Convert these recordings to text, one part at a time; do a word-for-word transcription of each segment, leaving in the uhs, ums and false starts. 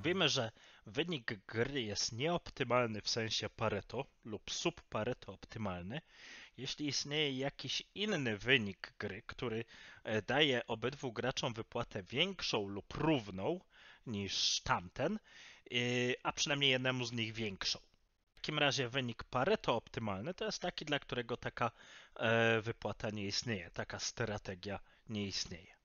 mówimy, że wynik gry jest nieoptymalny w sensie Pareto lub subpareto optymalny, jeśli istnieje jakiś inny wynik gry, który daje obydwu graczom wypłatę większą lub równą niż tamten, a przynajmniej jednemu z nich większą. W takim razie wynik Pareto optymalny to jest taki, dla którego taka wypłata nie istnieje, taka strategia nie istnieje.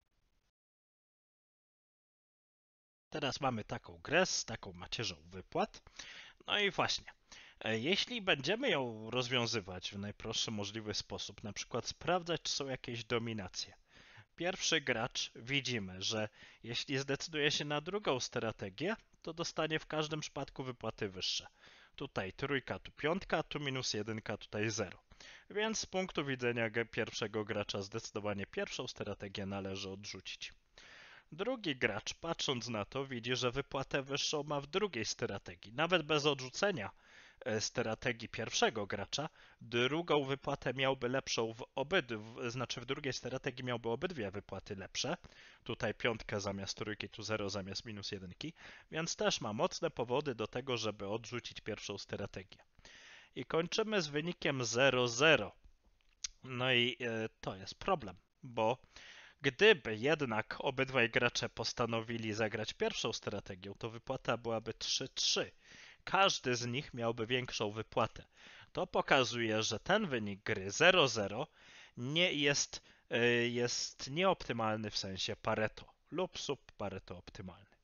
Teraz mamy taką grę z taką macierzą wypłat. No i właśnie, jeśli będziemy ją rozwiązywać w najprostszy możliwy sposób, na przykład sprawdzać, czy są jakieś dominacje. Pierwszy gracz widzimy, że jeśli zdecyduje się na drugą strategię, to dostanie w każdym przypadku wypłaty wyższe. Tutaj trójka, tu piątka, tu minus jedynka, tutaj zero. Więc z punktu widzenia pierwszego gracza zdecydowanie pierwszą strategię należy odrzucić. Drugi gracz, patrząc na to, widzi, że wypłatę wyższą ma w drugiej strategii. Nawet bez odrzucenia strategii pierwszego gracza, drugą wypłatę miałby lepszą w obydwu, znaczy w drugiej strategii miałby obydwie wypłaty lepsze. Tutaj piątka zamiast trójki, tu zero zamiast minus jedynki, więc też ma mocne powody do tego, żeby odrzucić pierwszą strategię. I kończymy z wynikiem zero zero. No i e, to jest problem, bo gdyby jednak obydwaj gracze postanowili zagrać pierwszą strategią, to wypłata byłaby trzy trzy. Każdy z nich miałby większą wypłatę. To pokazuje, że ten wynik gry zero zero nie jest, jest nieoptymalny w sensie Pareto lub subpareto optymalny.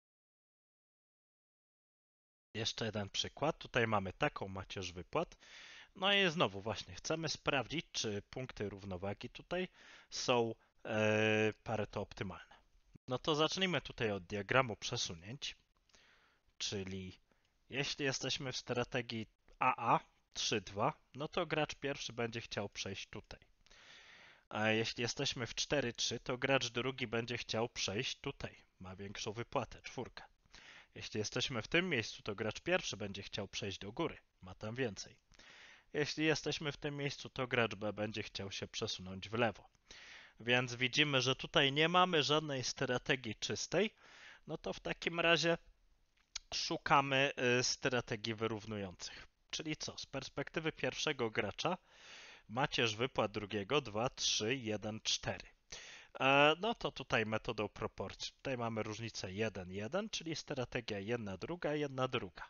Jeszcze jeden przykład. Tutaj mamy taką macierz wypłat. No i znowu właśnie chcemy sprawdzić, czy punkty równowagi tutaj są e, Pareto optymalne. No to zacznijmy tutaj od diagramu przesunięć, czyli jeśli jesteśmy w strategii A A trzy dwa, no to gracz pierwszy będzie chciał przejść tutaj. A jeśli jesteśmy w cztery trzy, to gracz drugi będzie chciał przejść tutaj. Ma większą wypłatę, czwórkę. Jeśli jesteśmy w tym miejscu, to gracz pierwszy będzie chciał przejść do góry. Ma tam więcej. Jeśli jesteśmy w tym miejscu, to gracz B będzie chciał się przesunąć w lewo. Więc widzimy, że tutaj nie mamy żadnej strategii czystej. No to w takim razie szukamy strategii wyrównujących. Czyli co? Z perspektywy pierwszego gracza macierz wypłat drugiego dwa, trzy, jeden, cztery. No to tutaj metodą proporcji. Tutaj mamy różnicę jeden jeden, czyli strategia jedna druga, jedna druga.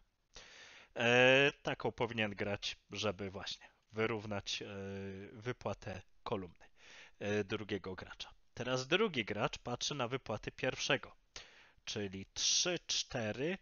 E, taką powinien grać, żeby właśnie wyrównać e, wypłatę kolumny e, drugiego gracza. Teraz drugi gracz patrzy na wypłaty pierwszego, czyli trzy cztery,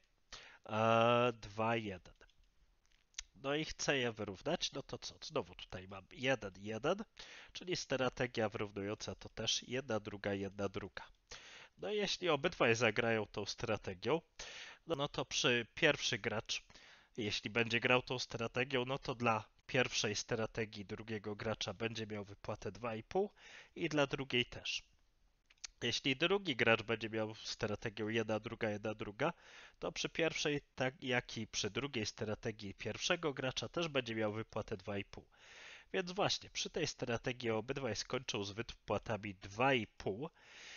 dwa jeden. No i chce je wyrównać, no to co? Znowu tutaj mam jeden jeden, czyli strategia wyrównująca to też jedna druga, jedna druga. No i jeśli obydwaj zagrają tą strategią, no to przy pierwszy gracz, jeśli będzie grał tą strategią, no to dla pierwszej strategii drugiego gracza będzie miał wypłatę dwa i pół i dla drugiej też. Jeśli drugi gracz będzie miał strategię jedna druga, jedna druga, to przy pierwszej, tak jak i przy drugiej strategii pierwszego gracza też będzie miał wypłatę dwa i pół. Więc właśnie, przy tej strategii obydwaj skończą z wypłatami dwa i pół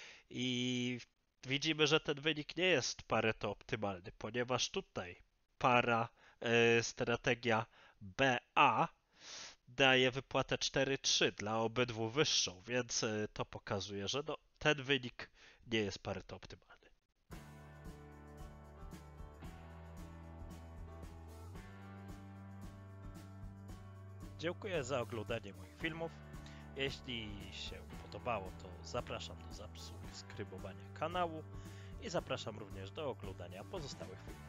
i widzimy, że ten wynik nie jest Pareto optymalny, ponieważ tutaj para y, strategia B A daje wypłatę cztery trzy dla obydwu wyższą, więc y, to pokazuje, że no, ten wynik nie jest Pareto optymalny. Dziękuję za oglądanie moich filmów. Jeśli się podobało, to zapraszam do subskrybowania kanału i zapraszam również do oglądania pozostałych filmów.